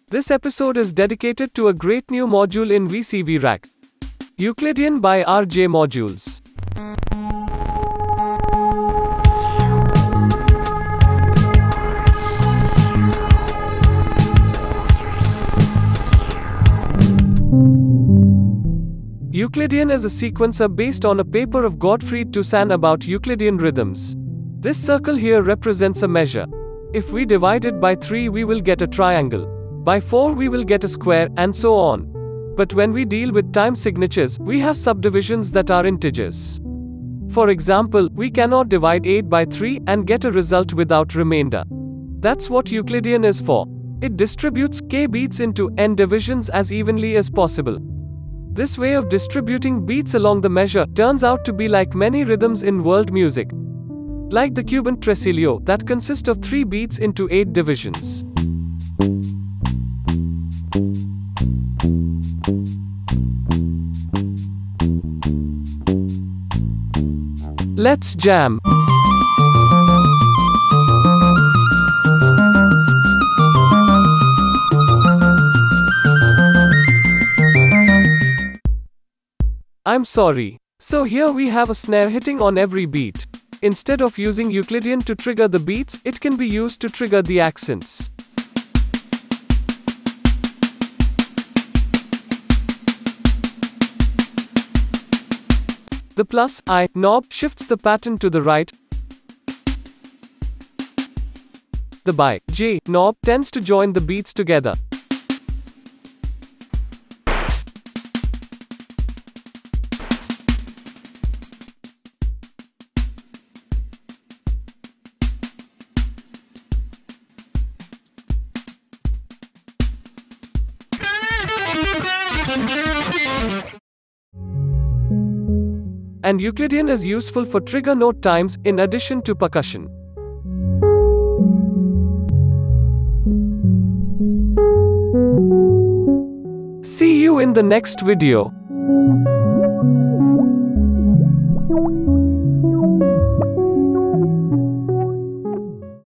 This episode is dedicated to a great new module in VCV Rack. Euclidean by RJModules. Euclidean is a sequencer based on a paper of Gottfried Toussaint about Euclidean rhythms. This circle here represents a measure. If we divide it by 3, we will get a triangle. By 4, we will get a square, and so on. But when we deal with time signatures, we have subdivisions that are integers. For example, we cannot divide 8 by 3 and get a result without remainder. That's what Euclidean is for. It distributes k beats into n divisions as evenly as possible. This way of distributing beats along the measure turns out to be like many rhythms in world music. Like the Cuban tresillo that consist of 3 beats into 8 divisions. Let's jam. I'm sorry. So here we have a snare hitting on every beat. Instead of using Euclidean to trigger the beats, it can be used to trigger the accents. The plus I knob shifts the pattern to the right. The by J knob tends to join the beats together. And Euclidean is useful for trigger note times in addition to percussion. See you in the next video.